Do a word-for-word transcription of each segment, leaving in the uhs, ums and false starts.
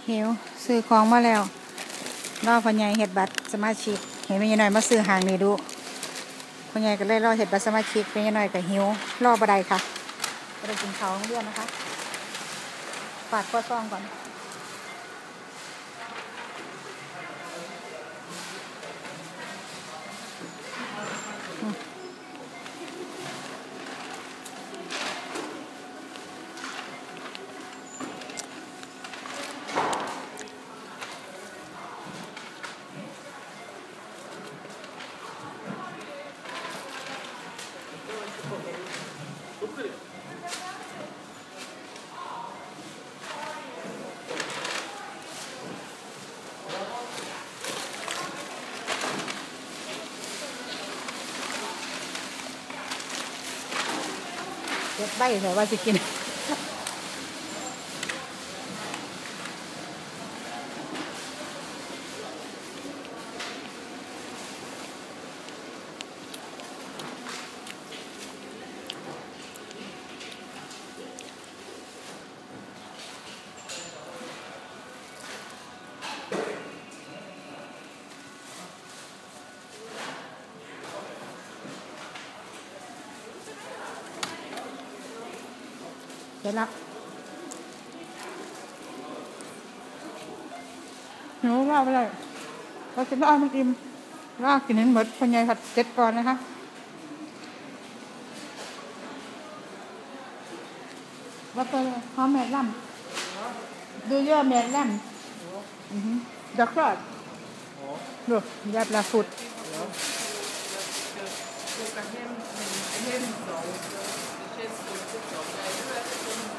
หิวซื้อของมาแล้วรอพ่อใหญ่เฮ็ดบัตรสมาชิกเห็นแม่ยายน้อยมาซื้อหางนี่ดูพ่อใหญ่ก็เลยรอเฮ็ดบัตรสมาชิกแม่ยายน้อยก็หิวรอบ่ได้ค่ะบ่ได้กินข้าวโรงเรียนนะคะฝากข้อซองก่อนเก็บใบใส่ว่าสิกินเสร็จแล้วหนูว่าไปเลยเราคิดว่ามันอิ่มลากกินให้หมดพ่อใหญ่ผัดเจ็ดก่อนนะคะว่าไปเลยหอมแม่ล่ำดูเยอะแม่ล่ำอือฮึดักรอดดูยับลาฟุด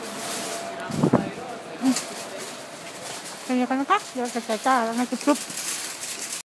เป็นยังไงกันนะคะเดี๋ยวจะใส่จ้าแล้วให้กรุบ